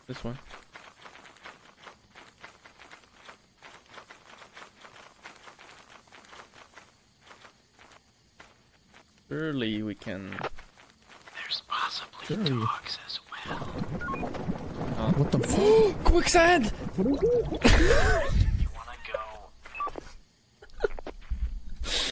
This one. Surely we can. There's possibly dogs as well. Oh. What the fuck? Quicksand! What is it?